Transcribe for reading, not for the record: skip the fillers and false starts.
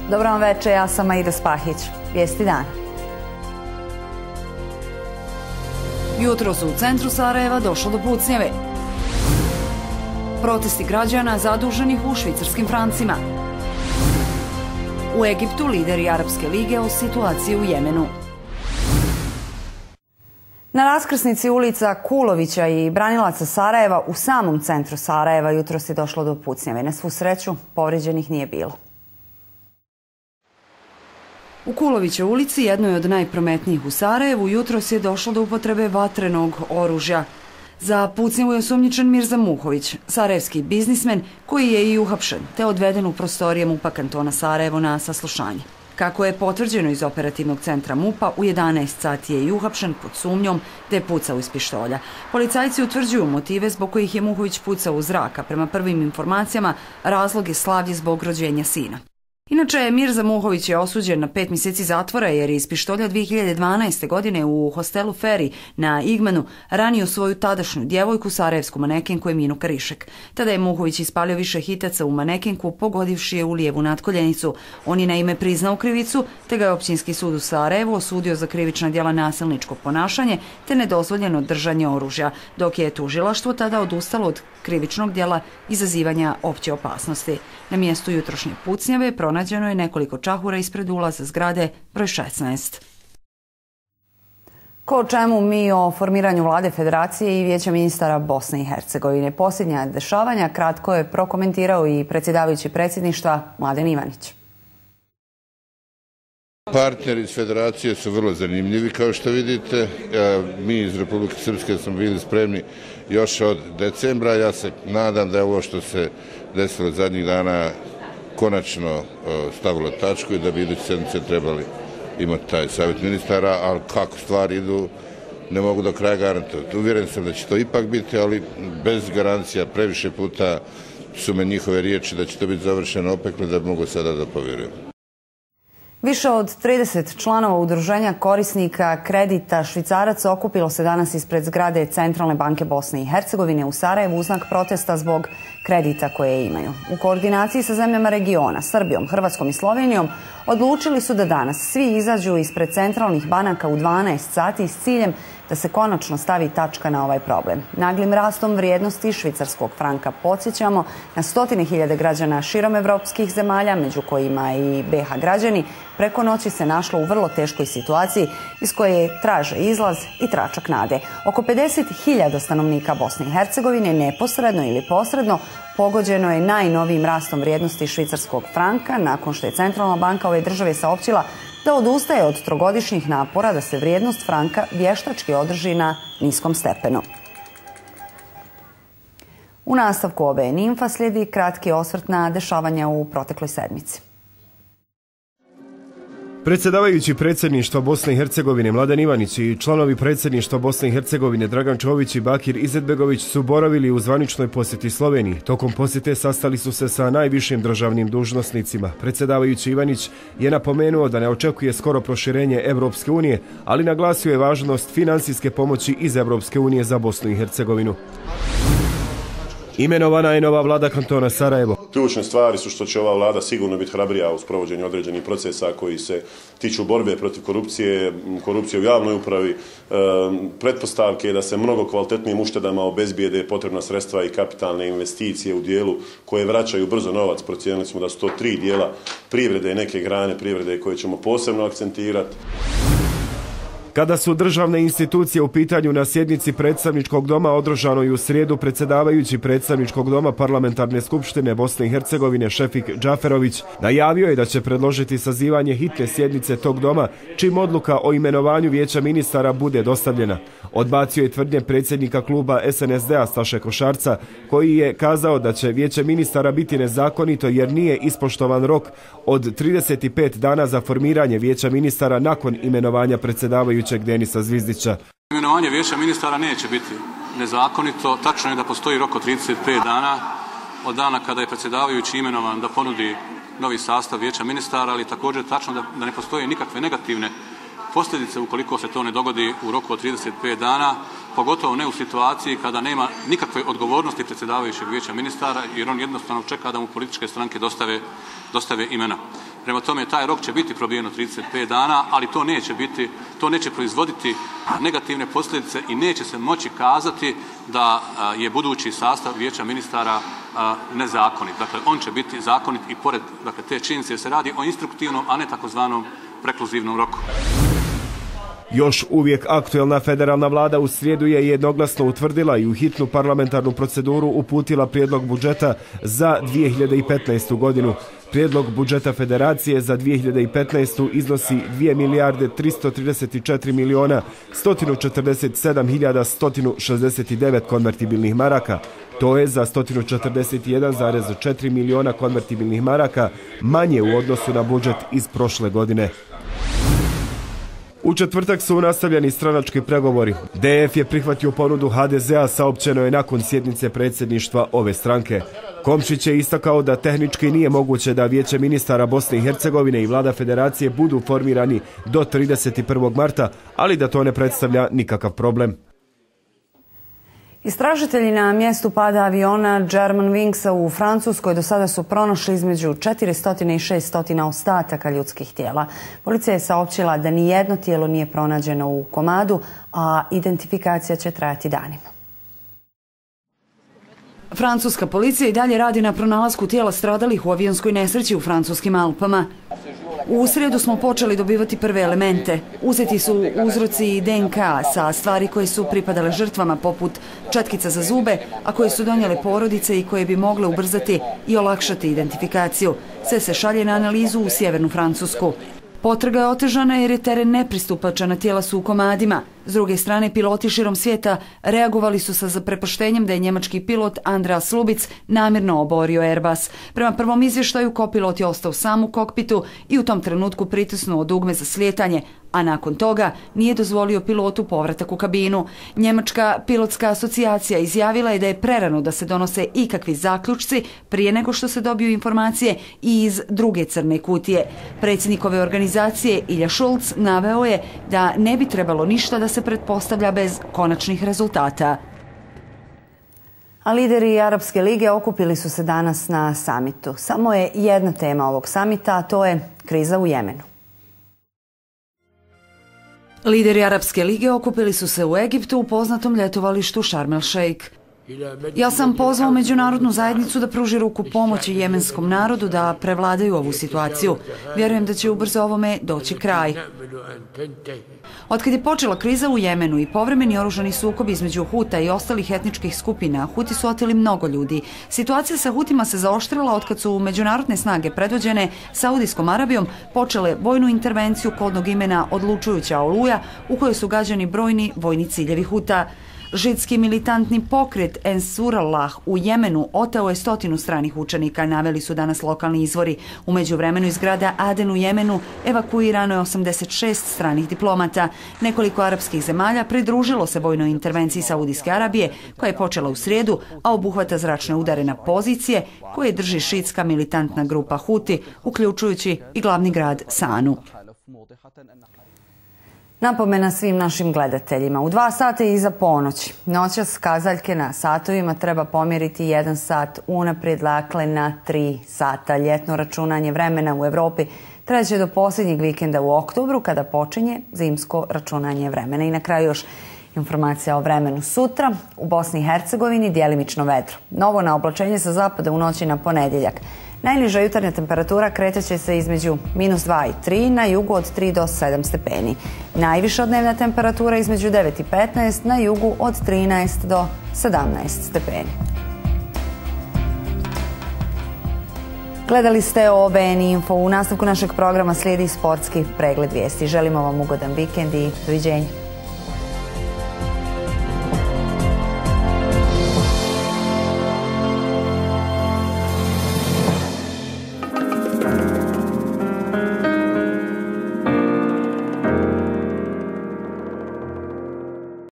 Dobro vam večer, ja sam Aida Spahić. Vijesti dana. Jutro su u centru Sarajeva došlo do pucnjave. Protesti građana zaduženih u švicarskim francima. U Egiptu lideri Arapske lige o situaciji u Jemenu. Na raskrsnici ulica Kulovića i branilaca Sarajeva u samom centru Sarajeva jutros je došlo do pucnjave. Na svu sreću povrijeđenih nije bilo. U Kulovića ulici, jednoj od najprometnijih u Sarajevu, jutros je došlo do upotrebe vatrenog oružja. Za pucnjavu je osumnjičen Mirza Muhović, sarajevski biznismen koji je i uhapšen, te odveden u prostorije MUP-a kantona Sarajevo na saslušanje. Kako je potvrđeno iz operativnog centra MUP-a, u 11 sati je i uhapšen pod sumnjom da je pucao iz pištolja. Policajci utvrđuju motive zbog kojih je Muhović pucao u zrak, a prema prvim informacijama razlog je slavlje zbog rođenja sina. Inače, Mirza Muhović je osuđen na 5 mjeseci zatvora jer je iz pištolja 2012. godine u hostelu Feri na Igmanu ranio svoju tadašnju djevojku, sarajevsku manekenku Eminu Karišek. Tada je Muhović ispalio više hitaca u manekenku, pogodivši je u lijevu natkoljenicu. On je naime priznao krivicu, te ga je Općinski sud u Sarajevu osudio za krivična djela nasilničko ponašanje te nedozvoljeno držanje oružja, dok je tužilaštvo tada odustalo od krivičnog djela izazivanja opće opasnosti. Na mjestu jutrošnje pucnjave pronađeno je nekoliko čahura ispred ulaza zgrade broj 16. Ko o čemu mi o formiranju vlade Federacije i Vijeća ministara Bosne i Hercegovine. Posljednja dešavanja kratko je prokomentirao i predsjedavajući predsjedništva Mladen Ivanić. Partneri iz Federacije su vrlo zanimljivi, kao što vidite. Mi iz Republike Srpske smo bili spremni još od decembra. Ja se nadam da je ovo što se desilo zadnjih dana konačno stavilo tačku i da bi iduće sedmice trebali imati taj savjet ministara, ali kako stvari idu ne mogu do kraja garantovati. Uvjeren sam da će to ipak biti, ali bez garancija. Previše puta su me njihove riječi da će to biti završeno opekle da mogu sada da povjerujem. Više od 30 članova udruženja korisnika kredita švicaraca okupilo se danas ispred zgrade Centralne banke Bosne i Hercegovine u Sarajevu u znak protesta zbog kredita koje imaju. U koordinaciji sa zemljama regiona, Srbijom, Hrvatskom i Slovenijom, odlučili su da danas svi izađu ispred centralnih banaka u 12 sati s ciljem da se konačno stavi tačka na ovaj problem. Naglim rastom vrijednosti švicarskog franka, podsjećamo, na stotine hiljade građana širom evropskih zemalja, među kojima i BiH građani, preko noći se našlo u vrlo teškoj situaciji iz koje traže izlaz i tračak nade. Oko 50.000 stanovnika Bosne i Hercegovine neposredno ili posredno pogođeno je najnovijim rastom vrijednosti švicarskog franka nakon što je Centralna banka ove države saopćila da odustaje od trogodišnjih napora da se vrijednost franka vještački održi na niskom stepenu. U nastavku ove Ninfa slijedi kratki osvrt na dešavanja u protekloj sedmici. Predsjedavajući predsjedništva Bosne i Hercegovine Mladen Ivanić i članovi predsjedništva Bosne i Hercegovine Dragan Čović i Bakir Izetbegović su boravili u zvaničnoj posjeti Sloveniji. Tokom posjete sastali su se sa najvišim državnim dužnosnicima. Predsjedavajući Ivanić je napomenuo da ne očekuje skoro proširenje Evropske unije, ali naglasio je važnost financijske pomoći iz Evropske unije za Bosnu i Hercegovinu. Imenovana je nova vlada kantona Sarajevo. Ključne stvari su što će ova vlada sigurno biti hrabrija u sprovođenju određenih procesa koji se tiču borbe protiv korupcije u javnoj upravi, pretpostavke da se mnogo kvalitetnijim uštedama obezbijede potrebna sredstva i kapitalne investicije u dijelu koje vraćaju brzo novac. Procijenili smo da su to 3 dijela privrede i neke grane privrede koje ćemo posebno akcentirati. Kada su državne institucije u pitanju, na sjednici predstavničkog doma održanoj u srijedu, predsjedavajući predstavničkog doma Parlamentarne skupštine Bosne i Hercegovine Šefik Džaferović najavio je da će predložiti sazivanje hitne sjednice tog doma čim odluka o imenovanju vijeća ministara bude dostavljena. Odbacio je tvrdnje predsjednika kluba SNSD-a Staše Košarca, koji je kazao da će vijeće ministara biti nezakonito jer nije ispoštovan rok od 35 dana za formiranje vijeća ministara nakon imenovanja predsjedavajućeg Denisa Zvizdića. Imenovanje vijeća ministara neće biti nezakonito. Tačno je da postoji rok od 35 dana od dana kada je predsjedavajući imenovan da ponudi novi sastav vijeća ministara, ali također tačno da ne postoje nikakve negativne posljedice ukoliko se to ne dogodi u roku od 35 dana, pogotovo ne u situaciji kada nema nikakve odgovornosti predsjedavajućeg vijeća ministara, jer on jednostavno čeka da mu političke stranke dostave imena. Prema tome, taj rok će biti probijen od 35 dana, ali to neće proizvoditi negativne posljedice i neće se moći kazati da je budući sastav vijeća ministara nezakonit. Dakle, on će biti zakonit i pored te činjenice, jer se radi o instruktivnom, a ne takozvanom prekluzivnom roku. Još uvijek aktuelna federalna vlada u srijedu je jednoglasno utvrdila i u hitnu parlamentarnu proceduru uputila prijedlog budžeta za 2015. godinu. Prijedlog budžeta federacije za 2015. iznosi 2 milijarde 334 miliona 147 hiljada 169 konvertibilnih maraka. To je za 141,4 miliona konvertibilnih maraka manje u odnosu na budžet iz prošle godine. U četvrtak su nastavljeni stranački pregovori. DF je prihvatio ponudu HDZ-a, saopćeno je nakon sjednice predsjedništva ove stranke. Komšić je istakao da tehnički nije moguće da Vijeće ministara Bosne i Hercegovine i vlada federacije budu formirani do 31. marta, ali da to ne predstavlja nikakav problem. Istražitelji na mjestu pada aviona Germanwingsa u Francuskoj do sada su pronašli između 400 i 600 ostataka ljudskih tijela. Policija je saopćila da nijedno tijelo nije pronađeno u komadu, a identifikacija će trajati danima. Francuska policija i dalje radi na pronalasku tijela stradalih u avionskoj nesreći u francuskim Alpama. U srijedu smo počeli dobivati prve elemente. Uzeti su uzroci DNK sa stvari koje su pripadale žrtvama poput četkica za zube, a koje su donijele porodice i koje bi mogle ubrzati i olakšati identifikaciju. Sve se šalje na analizu u sjevernu Francusku. Potraga je otežana jer je teren nepristupačan, a tijela su u komadima. S druge strane, piloti širom svijeta reagovali su sa zaprepaštenjem da je njemački pilot Andreas Lubitz namjerno oborio Airbus. Prema prvom izvještaju, kopilot je ostao sam u kokpitu i u tom trenutku pritisnuo dugme za slijetanje, a nakon toga nije dozvolio pilotu povratak u kabinu. Njemačka pilotska asocijacija izjavila je da je prerano da se donose ikakvi zaključci prije nego što se dobiju informacije i iz druge crne kutije. Predsjednik ove organizacije Ilja Schulz naveo je da ne bi trebalo ništa da se pretpostavlja bez konačnih rezultata. A lideri Arapske lige okupili su se danas na samitu. Samo je jedna tema ovog samita, a to je kriza u Jemenu. Lideri Arapske lige okupili su se u Egiptu u poznatom ljetovalištu Sharm el Sheikh. Ja sam pozvao međunarodnu zajednicu da pruži ruku pomoći jemenskom narodu da prevladaju ovu situaciju. Vjerujem da će ubrzo ovome doći kraj. Otkad je počela kriza u Jemenu i povremeni oružani sukob između Huta i ostalih etničkih skupina, Huti su oteli mnogo ljudi. Situacija sa Hutima se zaoštrila otkad su međunarodne snage predvođene Saudijskom Arabijom počele vojnu intervenciju kodnog imena Odlučujuća oluja, u kojoj su gađani brojni vojni ciljevi Huta. Židski militantni pokret Ensurallah u Jemenu oteo je 100 stranih učenika, naveli su danas lokalni izvori. U međuvremenu iz grada Aden u Jemenu evakuirano je 86 stranih diplomata. Nekoliko arapskih zemalja pridružilo se vojnoj intervenciji Saudijske Arabije, koja je počela u srijedu, a obuhvata zračne udare na pozicije koje drži šitska militantna grupa Huti, uključujući i glavni grad Sanu. Napomena svim našim gledateljima. U 2 sata iza ponoći. Noćas kazaljke na satovima treba pomjeriti 1 sat unaprijed, dakle na 3 sata. Ljetno računanje vremena u Europi traće do posljednjeg vikenda u oktobru, kada počinje zimsko računanje vremena. I na kraju još informacija o vremenu sutra. U Bosni i Hercegovini djelimično vedro. Novo na oblačenje sa zapada u noći na ponedjeljak. Najniža jutarnja temperatura kreće se između -2 i 3, na jugu od 3 do 7 stepeni. Najviša dnevna temperatura između 9 i 15, na jugu od 13 do 17 stepeni. Gledali ste OBN Info. U nastavku našeg programa slijedi sportski pregled vijesti. Želimo vam ugodan vikend i doviđenja.